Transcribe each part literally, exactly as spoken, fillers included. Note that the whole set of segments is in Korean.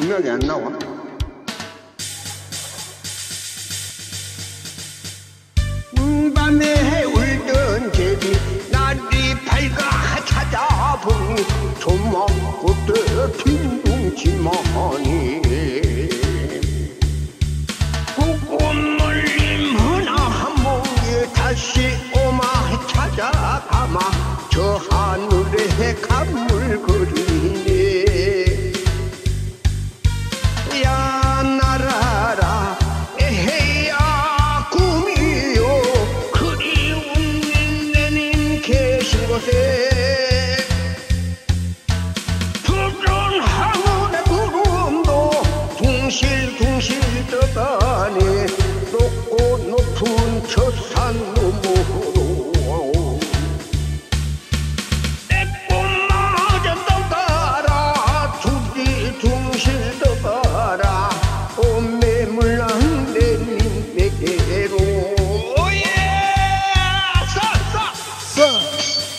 음악이 안 나와. 음, 밤에 울던 제비 날이 밝아 찾아보니 조막꽃에 빈둥치마니 꽃물림 하나무에 다시 오마 찾아가마 저 하늘에 감물거리네. 야 날아라 에헤야 꿈이요 그리운 내님 계신 곳에 푸른 하늘의 구름도 둥실둥실 떠가네. 높고 높은 저 산 너머로 내 꿈마저 떠가라 둘이 둥실 떠가라 봄에 물난 내님 내게로. 오예 싸싸 싸.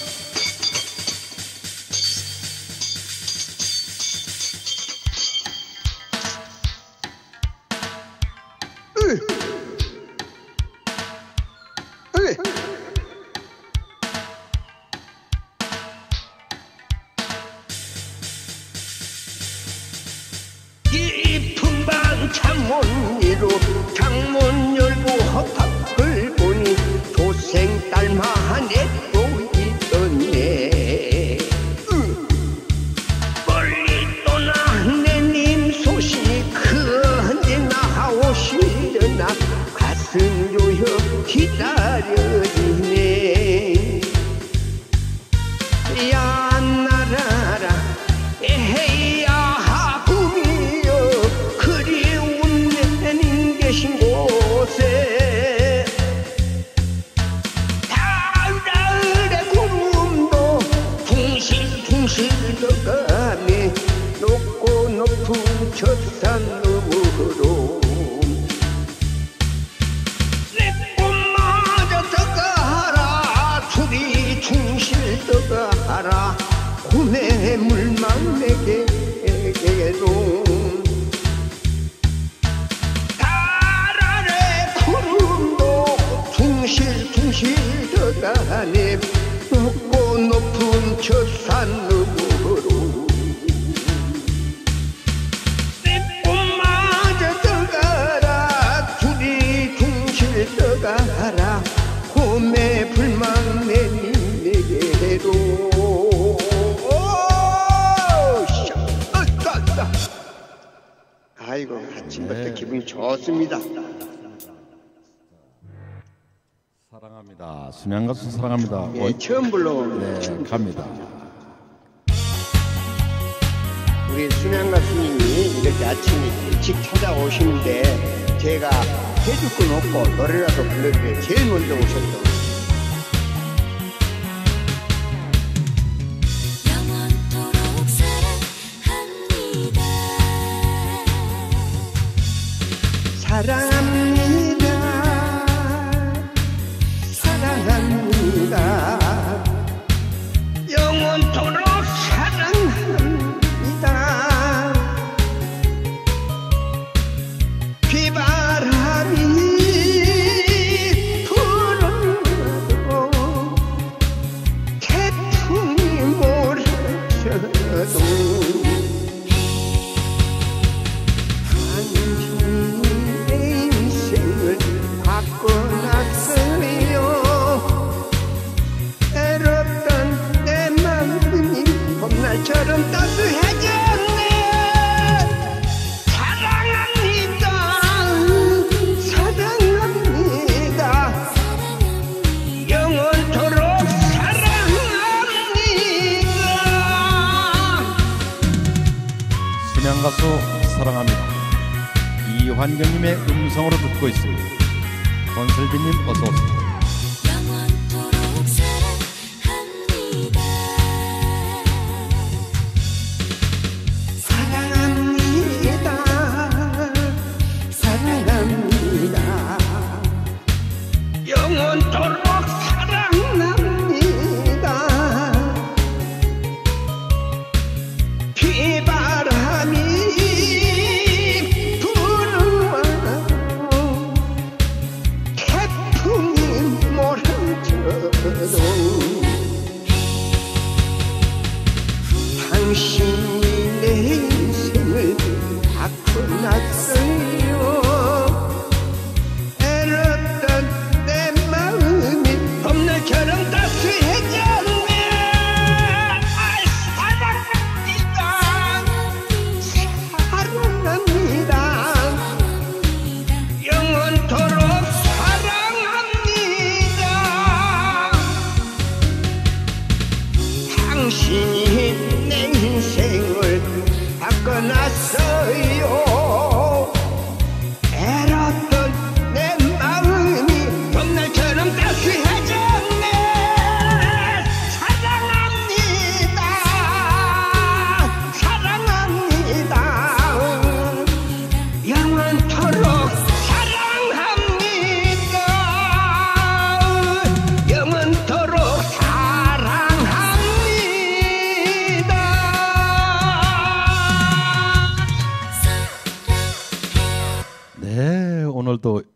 깊은 방 창문 위로 창문 열고 밖을 보니 도생 딸만 애고 있었네. 응. 멀리 떠난 내님 소식 언제 나오시려나 가슴 조여 기다려지네. 야 날아라 에헤야 꿈이여 그리운 내님 계신 곳에 달달의 구름도 둥실둥실 떠가네. 높고 높은 저 산 너머로 내 꿈마저 떠가라 둘이 둥실 떠가라 꿈의 물만 내게로. 달 아래 구름도 둥실둥실 떠가네. 높고 높은 저 산 너머로 내 꿈마저 떠가라 둘이 둥실 떠가라 꿈의 불만 내님 내게로. 아이고 아침부터 네. 기분이 좋습니다. 사랑합니다. 순양 가수 사랑합니다. 네, 오, 처음 불러온 네, 갑니다. 우리 순양 가수님이 이렇게 아침에 일찍 찾아오시는데 제가 해줄 건 없고 노래라도 불러드려요. 제일 먼저 오셨죠. 사랑합니다 사랑합니다 영원토록 사랑합니다. 비바람이 불어도 태풍이 몰아쳐도 봄날처럼 따스해졌네. 사랑합니다 사랑합니다 영원토록 사랑합니다. 순양 가수 사랑합니다. 이환경님의 음성으로 듣고 있습니다. 권슬비님 어서 오세요. 영원토록 사랑합니다. 비바람이 영원토록 사랑합니다. 영원토록 사랑합니다. 네, 오늘도